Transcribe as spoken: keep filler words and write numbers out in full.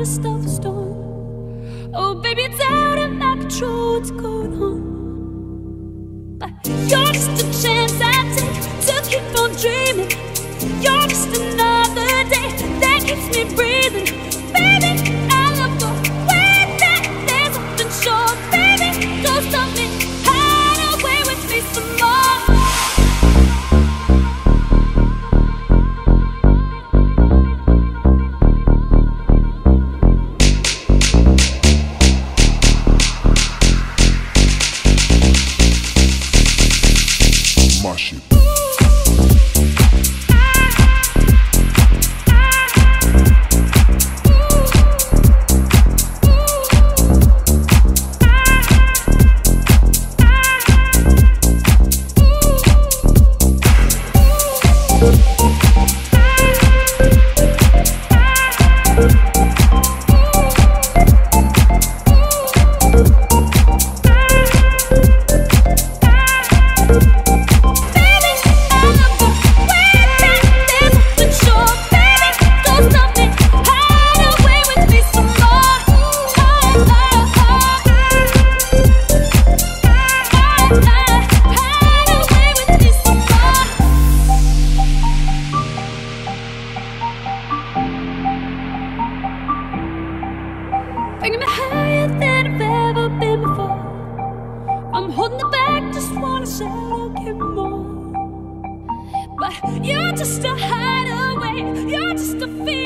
to stop the storm. Oh baby, it's out of my control what's going on. But you're just a chance I take to keep on dreaming. You're just another day that keeps me breathing. Baby, I love the way that there's nothing short. Baby, don't stop me, hide away with me some more. My shit. Bringing me higher than I've ever been before. I'm holding it back, just wanna say I'll give more. But you're just a hideaway, you're just a feeling.